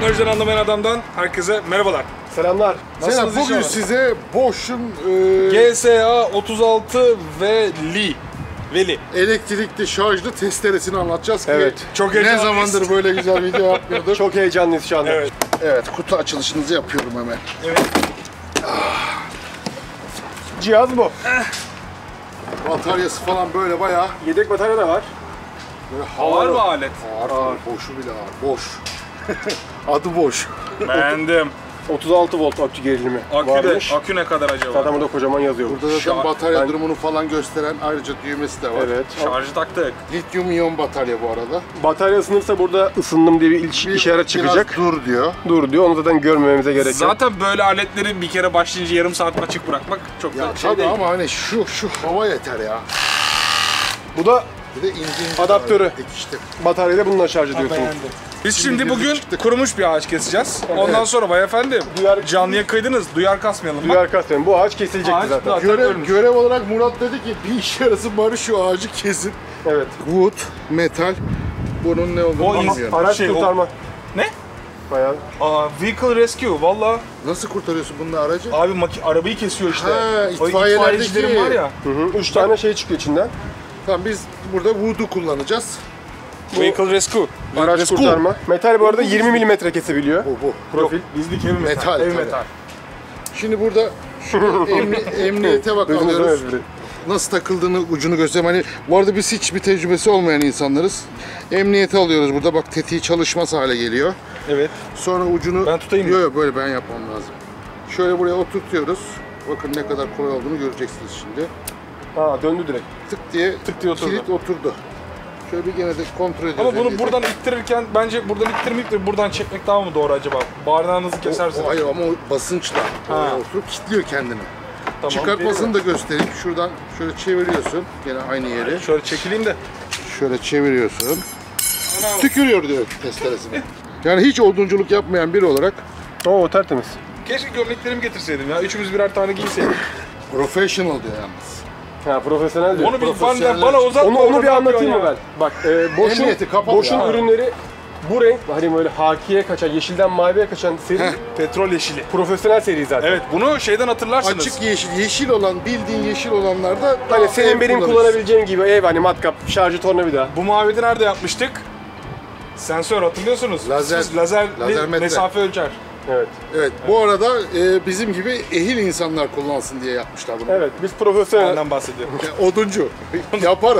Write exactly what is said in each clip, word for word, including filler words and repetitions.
Teknolojiden anlamayan adamdan herkese merhabalar. Selamlar. Selam. Bugün inşallah size Bosch'un e, G S A otuz altı ve Li Veli elektrikli şarjlı testeresini anlatacağız ki evet. Çok ne zamandır böyle güzel video yapmıyorduk. Çok heyecanlıyız şu anda. Evet. Evet, kutu açılışınızı yapıyorum hemen. Evet. Ah. Cihaz bu. Bataryası falan böyle bayağı. Yedek batarya da var. Böyle Ağır mı alet? Ağır, ağır. Boşu bile ağır. Boş. Adı boş. Beğendim. otuz altı volt akü gerilimi Akü, varmış. de, akü ne kadar acaba? Zaten burada kocaman yazıyor. Burada zaten Şar- batarya ben... durumunu falan gösteren ayrıca düğmesi de var. Evet. Şarjı taktık. Lityum iyon batarya bu arada. Batarya ısınırsa burada ısındım diye bir, il- Bir, işaret çıkacak. Biraz dur diyor. Dur diyor. Onu zaten görmememize gerek yok. Zaten böyle aletleri bir kere başlayınca yarım saat açık bırakmak çok Ya da şey tabii değil. ama hani şu şu hava yeter ya. Bu da Bir de ince ince adaptörü. işte. Bataryayla bununla şarj ediyorsunuz. Biz şimdi Şimdi bugün çıktık. kurumuş bir ağaç keseceğiz. Ondan sonra vay efendim Duyar- canlıya kıydınız. Duyar kasmayalım. Bak. Duyar kasmayın. Bu ağaç kesilecekti Ağaç zaten. zaten Görev, ölmüş. görev olarak Murat dedi ki bir işe yarasın bari şu ağacı kesin. Evet. Wood, metal, bunun ne olduğunu O- bilmiyorum. Araç Şey, o- kurtarma. Ne? Bayağı. Aa, vehicle rescue valla. Nasıl kurtarıyorsun bununla aracı? Abi maki- arabayı kesiyor işte. Ha, O itfaiyelerdeki- itfaiyecilerin var ya. Hı hı. Üç tane şey çıkıyor içinden. Tamam biz burada Wood'u kullanacağız. Vehicle rescue. Araç Rescue. kurtarma. Metal bu arada yirmi milimetre kesebiliyor. Bu bu. Profil. Bizlik ev metal. Metal, Ev tabii. metal. Şimdi burada şu emni, emniyete bak Duydunuz değil mi alıyoruz. espri? Nasıl takıldığını ucunu göstereyim. Hani bu arada biz hiçbir tecrübesi olmayan insanlarız. Emniyete alıyoruz burada. Bak tetiği çalışmaz hale geliyor. Evet. Sonra ucunu... Ben tutayım mı? Yok yok böyle ben yapmam lazım. Şöyle buraya oturtuyoruz. Bakın ne kadar kolay olduğunu göreceksiniz şimdi. Ha döndü direkt. Tık diye, Tık diye oturdu. kilit oturdu. Şöyle bir gene de kontrol ediyoruz. Ama bunu emniyete. buradan ittirirken bence buradan ittirmeyip de buradan çekmek daha mı doğru acaba? Bağırnağınızı O, kesersiniz. o, hayır ama o basınçla oraya Ha. oturup kilitliyor kendini. Tamam. Çıkartmasını da göstereyim. Şuradan şöyle çeviriyorsun. Gene aynı yeri. Şöyle çekileyim de. Şöyle çeviriyorsun. Tükürüyor diyor testeresine. Yani hiç odunculuk yapmayan biri olarak Oo tertemiz. Keşke gömleklerimi getirseydim ya. Üçümüz birer tane giyseydik. professional diyor yalnız. Ha profesyonel diyor. Onu bir profesyoneller bana, bana uzat. Onu, onu bir anlatayım mı ben? Bak e, Bosch'un Emniyeti kapalı Bosch'un ya. ürünleri bu renk hani böyle hakiye kaçan, yeşilden maviye kaçan seri Petrol yeşili. profesyonel seri zaten. Evet bunu şeyden hatırlarsınız. Açık yeşil, yeşil olan bildiğin yeşil olanlarda Hani senin benim kullanabileceğim gibi ev hani matkap, şarjı tornavida. Bu mavide nerede yapmıştık? Sensör hatırlıyorsunuz. Lazer. Siz lazerli Lazermetre. mesafe ölçer. Evet. Evet, bu arada e, bizim gibi ehil insanlar kullansın diye yapmışlar bunu. Evet, biz profesyonel. Ondan bahsediyorum. Yani oduncu. Yaparım.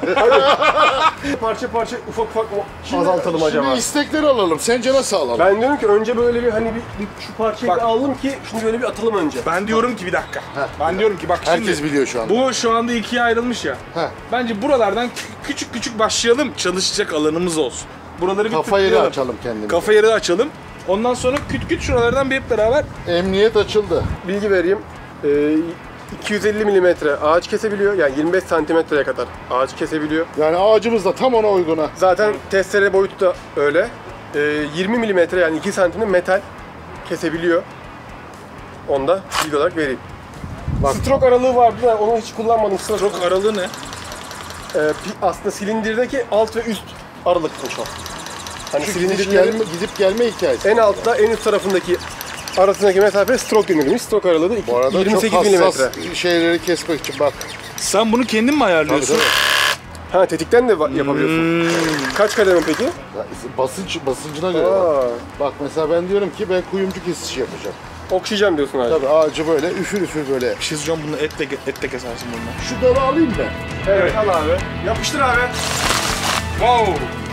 Parça parça ufak ufak azaltalım acaba. Şimdi istekleri alalım. Sence nasıl alalım? Ben diyorum ki önce böyle bir hani bir, bir şu parçayı Bak. bir alalım ki şunu böyle bir atalım önce. Ben diyorum ki bir dakika. Ben diyorum ki bak Herkes şimdi. biliyor şu anda. Bu şu anda ikiye ayrılmış ya. Heh. Bence buralardan kü- küçük küçük başlayalım. Çalışacak alanımız olsun. Buraları bir Kafa yeri tıklayalım. açalım kendimize. Kafa yeri açalım. Ondan sonra küt küt şuralardan bir hep beraber. Emniyet açıldı. Bilgi vereyim. Ee, iki yüz elli milimetre ağaç kesebiliyor. Yani yirmi beş santimetreye kadar ağaç kesebiliyor. Yani ağacımız da tam ona uygun ha. Zaten testere boyutu da öyle. Ee, yirmi milimetre yani iki santimde metal kesebiliyor. Onu da bilgi olarak vereyim. Bak. Stroke aralığı vardı da onu hiç kullanmadım. Stroke, Çok aralığı ne? Ee, pi- aslında silindirdeki alt ve üst aralıkmış o. Hani Şu gidip silindirlerin gelme, gidip gelme hikayesi. en altta en üst tarafındaki arasındaki mesafe stroke yönelmiş. Stroke aralığı da iki- Bu arada yirmi çok sekiz hassas milimetre. şeyleri kesmek için bak. Sen bunu kendin mi ayarlıyorsun? Ha tetikten de va- yapabiliyorsun. Hmm. Kaç kademe peki? Ya, basınç basıncına göre bak. Aa, Bak mesela ben diyorum ki ben kuyumcu kesişi yapacağım. okşayacağım diyorsun abi. Tabii ağacı böyle üfür üfür böyle. Bir şey söyleyeceğim, bunu et de, et de kesersin bundan. Şu dalı alayım ben. Evet al abi. Yapıştır abi. Wow.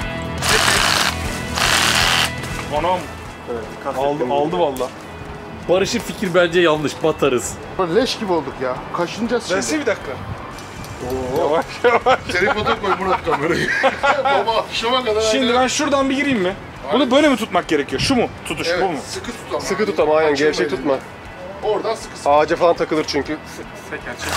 Anam. Evet, Aldı, aldı valla. Barış'ın fikir bence yanlış. Batarız. Böyle leş gibi olduk ya. Kaşınacağız şimdi. Versene bir dakika. Yavaş yavaş. Tripod'a koy Murat kamerayı. Baba akşama kadar. Şimdi ben şuradan bir gireyim mi? Bunu böyle mi tutmak gerekiyor? Şu mu? Tutuş Evet, bu mu? sıkı tut ama. Sıkı tut ama aynen Açılma gevşek elini. tutma. Oradan sıkı sıkı. Ağaca falan takılır çünkü. Seker çek.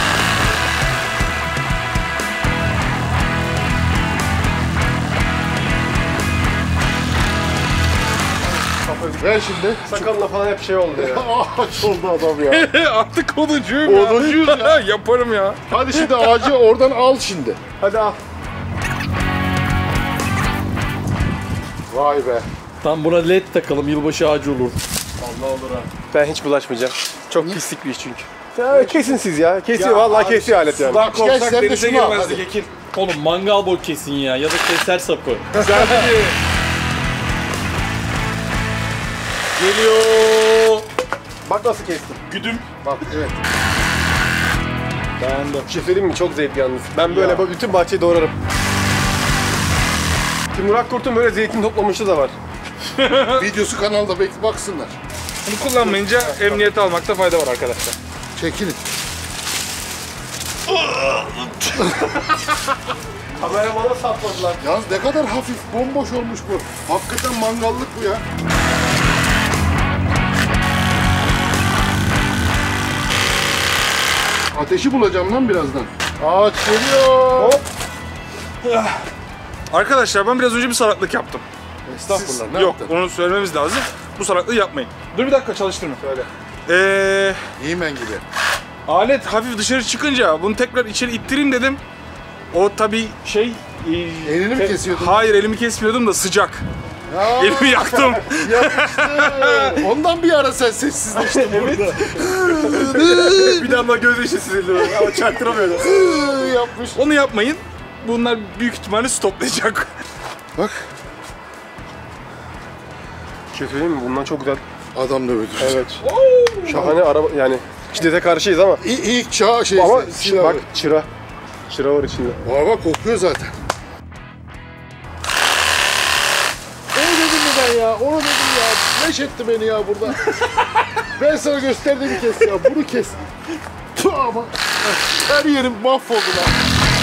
Ver şimdi. Sakalına falan hep şey oldu ya. Ağaç oldu adam ya. Artık oduncuyum ya. Oduncuyuz ya. Yaparım ya. Hadi şimdi ağacı oradan al şimdi. Hadi al. Vay be. Tam buna led takalım, yılbaşı ağacı olur. Allah olur ha. Ben hiç bulaşmayacağım. Çok pislik bir iş çünkü. Ya kesin siz ya. Kesiyor vallahi kesiyor alet yani. Sudan Gel korksak sen de denize şunu al, girmezdik hadi. Ekin. Oğlum mangal boy kesin ya, ya da keser sapı. Güzel değil. Geliyor. Bak nasıl kestim. Güdüm. Bak evet. Dayandı. Bir şey söyleyeyim mi? Çok zevkli yalnız. Ben böyle Ya. bak bütün bahçeyi doğrarım. Timur Akkurt'un böyle zeytin toplamışı da var. Videosu kanalda bekle baksınlar. Bunu kullanmayınca emniyete almakta fayda var arkadaşlar. Çekilin. Kameramana sapladılar. Yalnız ne kadar hafif, bomboş olmuş bu. Hakikaten mangallık bu ya. Ateşi bulacağım lan birazdan. Ağaç geliyor. Hop. Arkadaşlar ben biraz önce bir salaklık yaptım. Estağfurullah. Ne Yok, yaptın? onu söylememiz lazım. Bu salaklığı yapmayın. Dur bir dakika, çalıştırma. Söyle. Ee, Yemen gibi. alet hafif dışarı çıkınca bunu tekrar içeri ittireyim dedim. O tabii şey... e, Elini mi te- kesiyordun? Hayır, elimi kesmiyordum da sıcak. Ya, Elimi yaktım. yapıştı. Ondan bir ara sen sessizleştin burada. Bir daha gözü işi sizildi böyle ama çaktıramaıyordu. Yapmış. Onu yapmayın. Bunlar büyük ihtimalle stoplayacak. Bak. Bir şey söyleyeyim mi? Bundan çok güzel. Adam da öldürecek. Evet. Şahane araba yani. Şiddete karşıyız ama. İ- İlk çağ şeysi. Ama silahı. bak çıra. Çıra var içinde. Bak bak kokuyor zaten. Onu dedim mi ben ya? Onu dedim ya. Leş etti beni ya burada. Ben sana gösterdiğimi kes ya. Bunu kes. Tüh ama. Her yerim mahvoldu lan.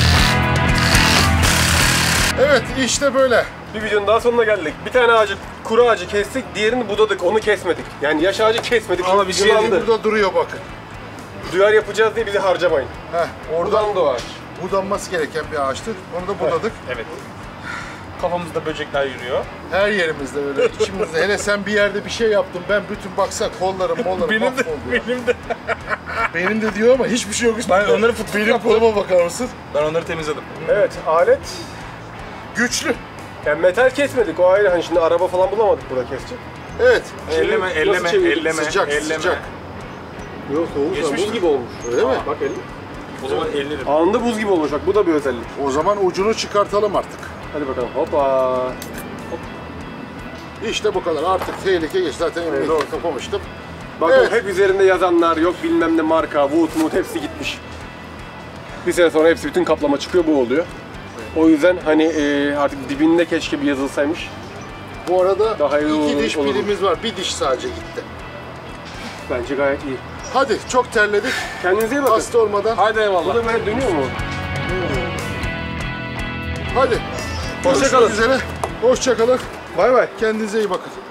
Evet işte böyle. Bir videonun daha sonuna geldik. Bir tane ağacı, kuru ağacı kestik, diğerini budadık, onu kesmedik. Yani yaş ağacı kesmedik ama bir şey Yılan aldı. burada duruyor bakın. Duyar yapacağız diye bizi harcamayın. Heh, Oradan da o ağaç. budanması gereken bir ağaçtı. Onu da budadık. Evet. Kafamızda böcekler yürüyor. Her yerimizde öyle. İçimizde. Hele sen bir yerde bir şey yaptın. Ben bütün baksa kollarım mollarım Benim de, mahvoldu ya. benim de. Benim de diyor ama hiçbir şey yok üstünde. Ben onları fıt fıt Benim yaptım. koluma bakar mısın? Ben onları temizledim. Evet, alet. Güçlü. Yani metal kesmedik, o ayrı. Hani şimdi araba falan bulamadık burada kesecek. Evet. Elleme, nasıl elleme, çevirdik? elleme, Sıcak, elleme. sıcak. Yok soğuk, Geçmiş buz gibi olmuş. Öyle mi? Bak elini. O zaman ellerim. Anında buz gibi olmuş bak, bu da bir özellik. O zaman ucunu çıkartalım artık. Hadi bakalım, hoppa. İşte bu kadar. Artık tehlike geç. Zaten emniyeti doğru. kapamıştım. Bak Evet. hep üzerinde yazanlar, yok bilmem ne marka, Wood, Mood hepsi gitmiş. Bir sene sonra hepsi bütün kaplama çıkıyor, bu oluyor. O yüzden hani e, artık dibinde keşke bir yazılsaymış. Bu arada Daha iyi iki olur- diş olur. pilimiz var. Bir diş sadece gitti. Bence gayet iyi. Hadi çok terledik. Kendinize iyi bakın. Hasta olmadan. Haydi Bu eyvallah. da böyle dönüyor mu? Hadi. Hoşça kalın. Görüşmek üzere. Hoşça kalın. Bay bay. Kendinize iyi bakın.